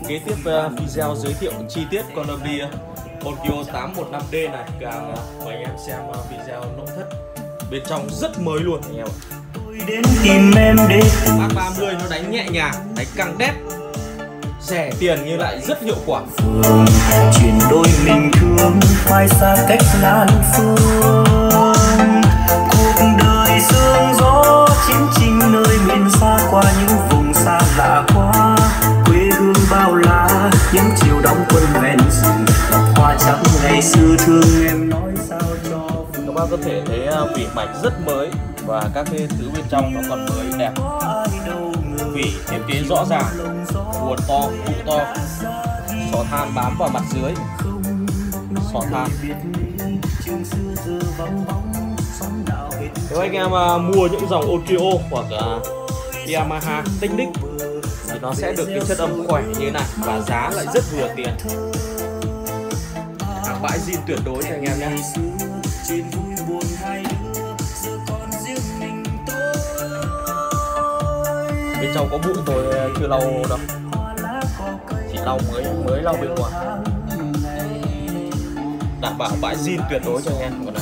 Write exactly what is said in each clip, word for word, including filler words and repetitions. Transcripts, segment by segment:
kế tiếp uh, video giới thiệu chi tiết con âm ly Onkyo tám một năm D này, càng uh, mời anh em xem uh, video nội thất bên trong rất mới luôn anh em ạ. Bass ba mươi nó đánh nhẹ nhàng, đánh căng đét, rẻ tiền nhưng lại rất hiệu quả. Chuyển đôi mình thương phai xa cách lan phương, cuộc đời sương gió chiến tranh nơi miền xa qua những vùng xa lạ quá, quê hương bao la những chiều đóng quân ven rừng, hoa trắng ngày xưa thương em nói sao cho. Các bạn có thể thấy vỉ mạch rất mới và các cái thứ bên trong nó còn mới đẹp. Vỉ thiết kế rõ ràng, buồn to, cụ to, xỏ than bám vào mặt dưới, xỏ than. Nếu anh em uh, mua những dòng Onkyo hoặc uh, Yamaha Technic thì nó sẽ được cái chất âm khỏe như thế này và giá lại rất vừa tiền. Hàng bãi zin tuyệt đối cho anh em nhé. Bên trong có bụi tôi chưa lau đâu, chỉ lau mới mới lau bên ngoài. Đảm bảo bãi zin tuyệt đối cho anh em. Còn này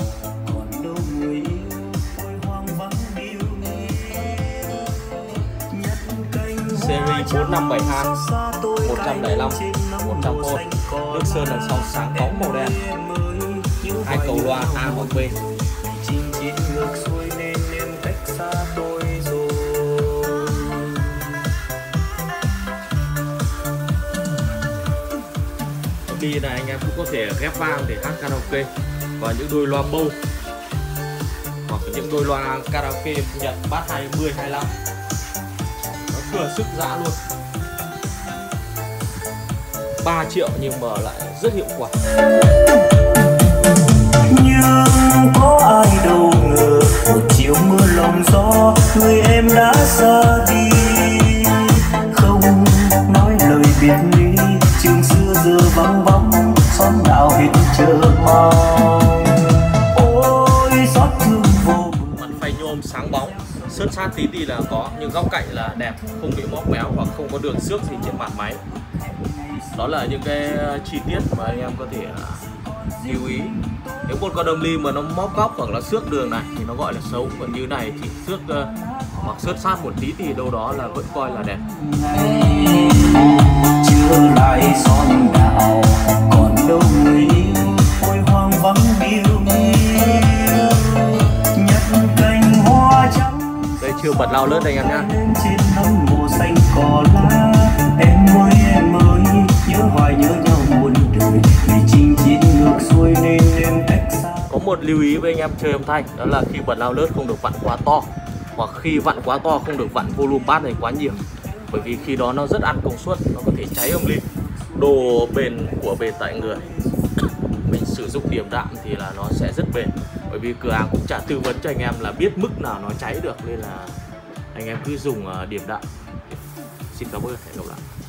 series bốn năm bảy hai, một trăm lẻ lăm, một trăm vôn, nước sơn đằng sau sáng bóng màu đen, hai cầu loa A hoặc B. Đi này anh em cũng có thể ghép vang để hát karaoke và những đôi loa bầu hoặc những đôi loa karaoke Nhật bass hai mươi, hai mươi lăm, nó thừa sức dã luôn. Ba triệu nhưng mà lại rất hiệu quả. Nhưng có ai đâu ngờ một chiều mưa lòng gió người em đã xa đi, không nói lời biệt ly trường xưa giờ vắng bóng xóm nào hết chờ mong. Ôi xót thương vô cùng. Mặt phay nhôm sáng bóng, sơn sát tí thì là có nhưng góc cạnh là đẹp, không bị móp méo hoặc không có đường xước gì trên mặt máy. Đó là những cái chi tiết mà anh em có thể lưu ý. Nếu một con âm ly mà nó móp góc hoặc là xước đường này thì nó gọi là xấu, còn như này chỉ xước uh, hoặc xước sát một tí thì đâu đó là vẫn coi là đẹp. Chưa lại xóm nào còn đâu người yêu, ôi hoang vắng điêu nhặt cành hoa trắng. Đây chưa bật lao lướt anh em nhá. Trên nắng mùa xanh cỏ lá, em ơi em ơi nhớ hoài nhớ nhau muôn đời, vì chinh chiến ngược xuôi nên em cách xa. Có một lưu ý với anh em chơi âm thanh, đó là khi bật lao lướt không được vặn quá to, hoặc khi vặn quá to không được vặn volume bass này quá nhiều, bởi vì khi đó nó rất ăn công suất, nó có thể cháy âm ly. Đồ bền của bền tại người, mình sử dụng điểm đạm thì là nó sẽ rất bền, bởi vì cửa hàng cũng chả tư vấn cho anh em là biết mức nào nó cháy được, nên là anh em cứ dùng điểm đạm. Xin cảm ơn, hẹn gặp lại.